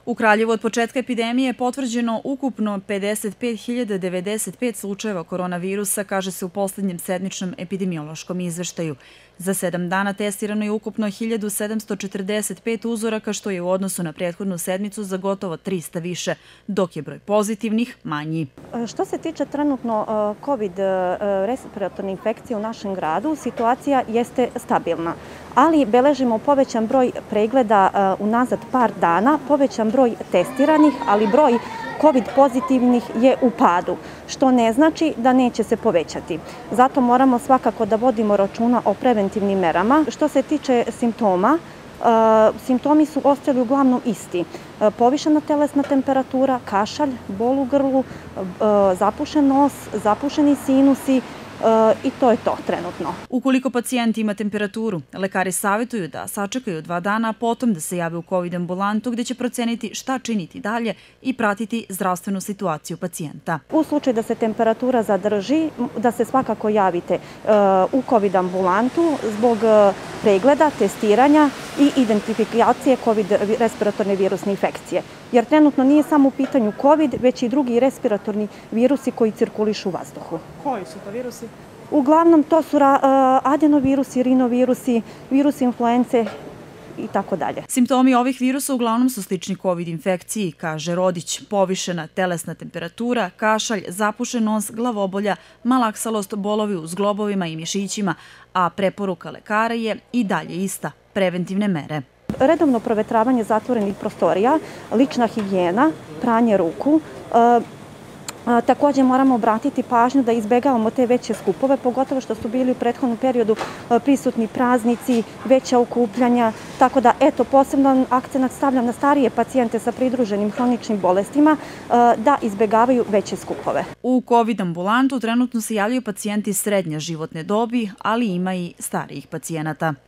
U Kraljevu od početka epidemije je potvrđeno ukupno 55.095 slučajeva koronavirusa, kaže se u poslednjem sedmičnom epidemiološkom izveštaju. Za 7 dana testirano je ukupno 1.745 uzoraka, što je u odnosu na prethodnu sedmicu za gotovo 300 više, dok je broj pozitivnih manji. Što se tiče trenutno COVID respiratorne infekcije u našem gradu, situacija jeste stabilna, ali beležimo povećan broj pregleda unazad par dana, povećan broj testiranih, ali broj COVID pozitivnih je u padu, što ne znači da neće se povećati. Zato moramo svakako da vodimo računa o preventivnim merama. Što se tiče simptoma, simptomi su ostali uglavnom isti. Povišena telesna temperatura, kašalj, bol u grlu, zapušen nos, zapušeni sinusi, i to je to trenutno. Ukoliko pacijent ima temperaturu, lekari savjetuju da sačekaju 2 dana, a potom da se jave u COVID ambulantu gde će proceniti šta činiti dalje i pratiti zdravstvenu situaciju pacijenta. U slučaju da se temperatura zadrži, da se svakako javite u COVID ambulantu zbog pregleda, testiranja i identifikacije COVID respiratorne virusne infekcije. Jer trenutno nije samo u pitanju COVID, već i drugi respiratorni virusi koji cirkulišu u vazduhu. Koji su to virusi? Uglavnom to su adenovirusi, rinovirusi, virusi influence i tako dalje. Simptomi ovih virusa uglavnom su slični COVID infekciji, kaže Rodić. Povišena telesna temperatura, kašalj, zapušen nos, glavobolja, malaksalost, bolovi u zglobovima i mišićima, a preporuka lekara je i dalje ista – preventivne mere. Redovno provetravanje zatvorenih prostorija, lična higijena, pranje ruku. Također moramo obratiti pažnju da izbegavamo te veće skupove, pogotovo što su bili u prethodnom periodu prisutni praznici, veća okupljanja. Tako da, posebno akcenat stavljam na starije pacijente sa pridruženim hroničnim bolestima da izbegavaju veće skupove. U COVID ambulantu trenutno se javljaju pacijenti srednje životne dobi, ali ima i starijih pacijenata.